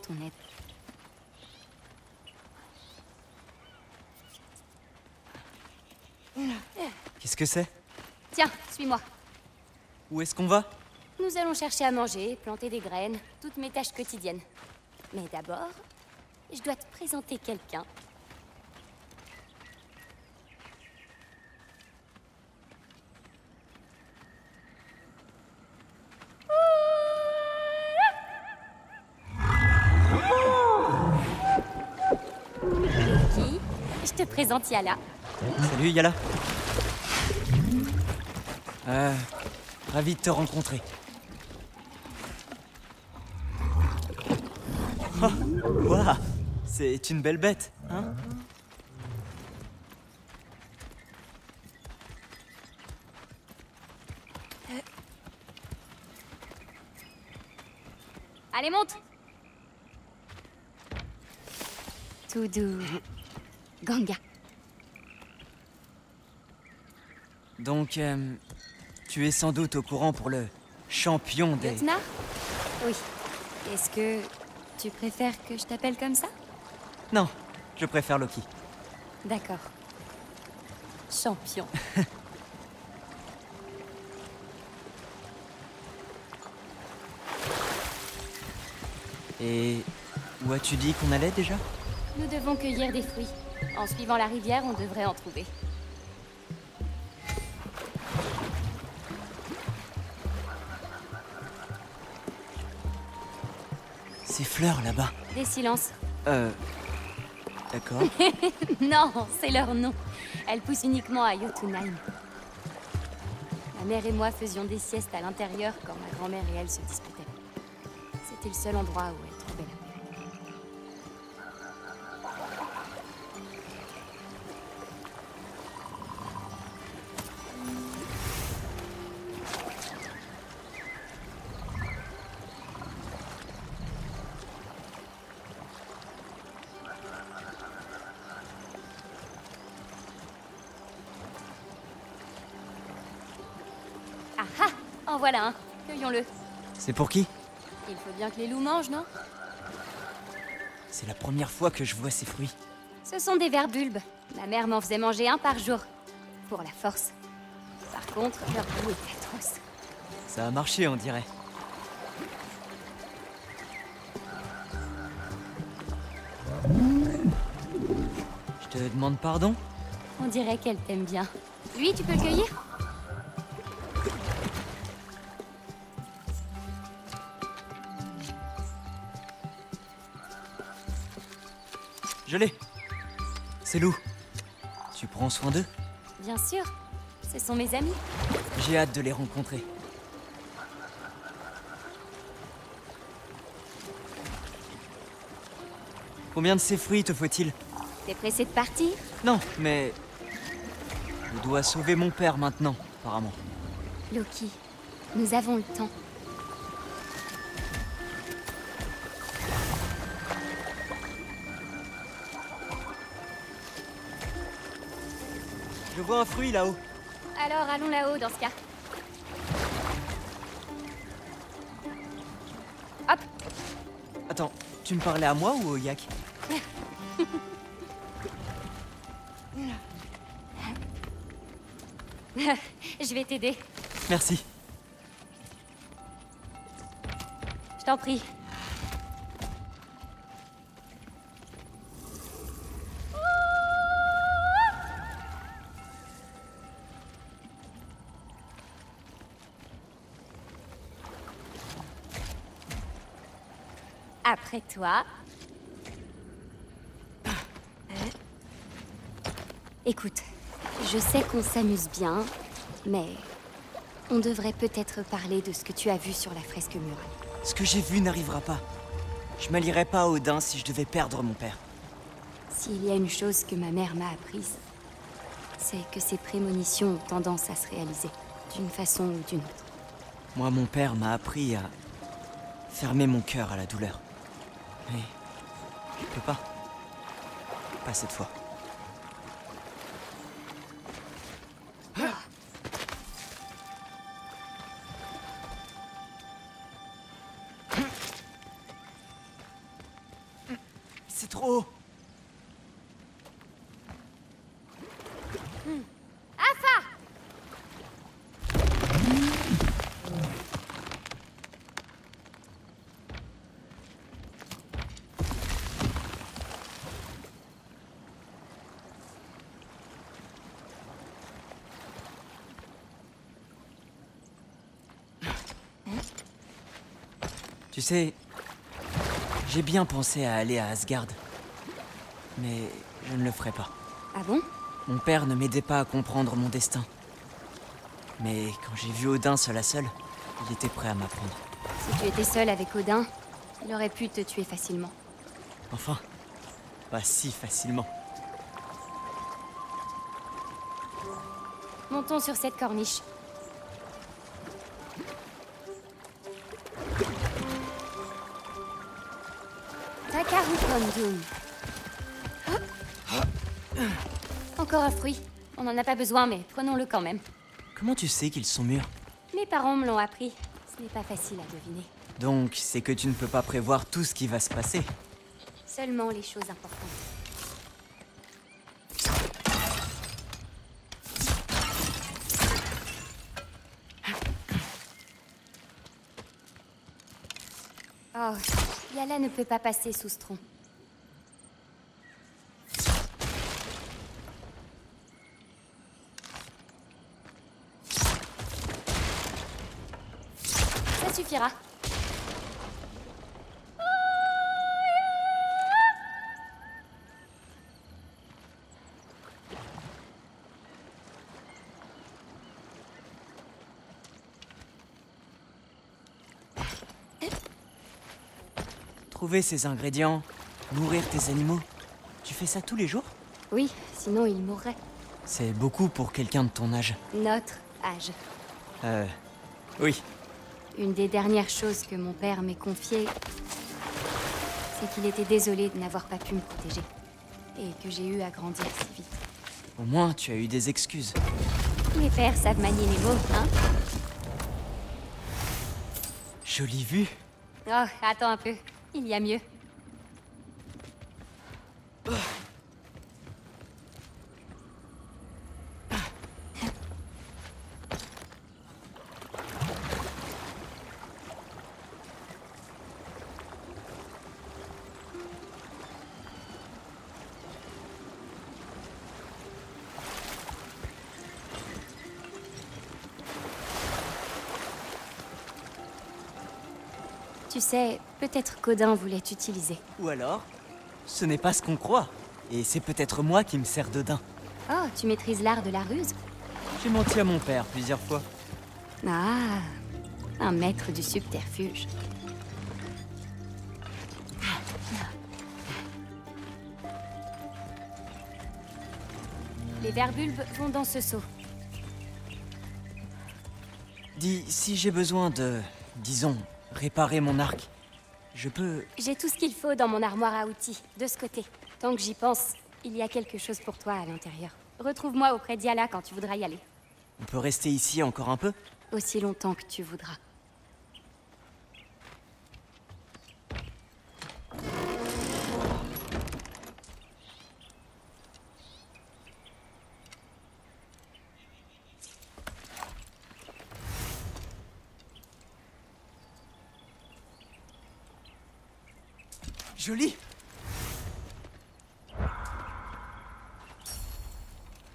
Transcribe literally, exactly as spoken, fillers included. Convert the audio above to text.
ton aide. Qu'est-ce que c'est? Tiens, suis-moi. Où est-ce qu'on va? Nous allons chercher à manger, planter des graines, toutes mes tâches quotidiennes. Mais d'abord, je dois te présenter quelqu'un. Qui? Je te présente Yala. Salut Yala. Euh... Ravi de te rencontrer. Oh, waouh, c'est une belle bête, hein? Allez, monte! Tout doux. Ganga. Donc, euh, tu es sans doute au courant pour le champion des... Lieutenant? Oui. Est-ce que tu préfères que je t'appelle comme ça? Non, je préfère Loki. D'accord. Champion. Et où as-tu dit qu'on allait déjà? Nous devons cueillir des fruits. En suivant la rivière, on devrait en trouver. Ces fleurs là-bas. Des silences. Euh... D'accord. Non, c'est leur nom. Elles poussent uniquement à Jotunheim. Ma mère et moi faisions des siestes à l'intérieur quand ma grand-mère et elle se disputaient. C'était le seul endroit où elle trouvait la paix. Ah ah! En voilà un. Cueillons-le. C'est pour qui? Il faut bien que les loups mangent, non? C'est la première fois que je vois ces fruits. Ce sont des vers bulbes. Ma mère m'en faisait manger un par jour. Pour la force. Par contre, leur goût est atroce. Ça a marché, on dirait. Je te demande pardon? On dirait qu'elle t'aime bien. Lui, tu peux le cueillir? Je l'ai. C'est Lou. Tu prends soin d'eux? Bien sûr. Ce sont mes amis. J'ai hâte de les rencontrer. Combien de ces fruits te faut-il? T'es pressé de partir? Non, mais... Je dois sauver mon père maintenant, apparemment. Loki, nous avons le temps. Je vois un fruit là-haut. Alors, allons là-haut dans ce cas. Hop! Attends, tu me parlais à moi ou au yak? Je vais t'aider. Merci. Je t'en prie. Après toi. Écoute, je sais qu'on s'amuse bien, mais on devrait peut-être parler de ce que tu as vu sur la fresque murale. Ce que j'ai vu n'arrivera pas. Je m'allierai pas à Odin si je devais perdre mon père. S'il y a une chose que ma mère m'a apprise, c'est que ses prémonitions ont tendance à se réaliser, d'une façon ou d'une autre. Moi, mon père m'a appris à fermer mon cœur à la douleur. Mais je peux pas. Pas cette fois. C'est trop haut. Hmm. Afa! Tu sais, j'ai bien pensé à aller à Asgard. Mais je ne le ferai pas. Ah bon? Mon père ne m'aidait pas à comprendre mon destin. Mais quand j'ai vu Odin seul à seul, il était prêt à m'apprendre. Si tu étais seul avec Odin, il aurait pu te tuer facilement. Enfin, pas si facilement. Montons sur cette corniche. Takaru Kondum. Encore un fruit. On n'en a pas besoin, mais prenons-le quand même. Comment tu sais qu'ils sont mûrs? Mes parents me l'ont appris. Ce n'est pas facile à deviner. Donc, c'est que tu ne peux pas prévoir tout ce qui va se passer. Seulement les choses importantes. Oh, Yala ne peut pas passer sous ce tronc. Ça suffira. Trouver ces ingrédients, nourrir tes animaux, tu fais ça tous les jours? Oui, sinon il mourrait. C'est beaucoup pour quelqu'un de ton âge. Notre âge. Euh... Oui. Une des dernières choses que mon père m'ait confiées, c'est qu'il était désolé de n'avoir pas pu me protéger. Et que j'ai eu à grandir si vite. Au moins, tu as eu des excuses. Les pères savent manier les mots, hein? Jolie vue. Oh, attends un peu. Il y a mieux. Tu sais, peut-être qu'Odin voulait t'utiliser. Ou alors, ce n'est pas ce qu'on croit. Et c'est peut-être moi qui me sers d'Odin. Oh, tu maîtrises l'art de la ruse? J'ai menti à mon père plusieurs fois. Ah, un maître du subterfuge. Les verbulbes vont dans ce seau. Dis, si j'ai besoin de, disons, réparer mon arc, je peux... J'ai tout ce qu'il faut dans mon armoire à outils, de ce côté. Tant que j'y pense, il y a quelque chose pour toi à l'intérieur. Retrouve-moi auprès d'Yala quand tu voudras y aller. On peut rester ici encore un peu? Aussi longtemps que tu voudras. Joli!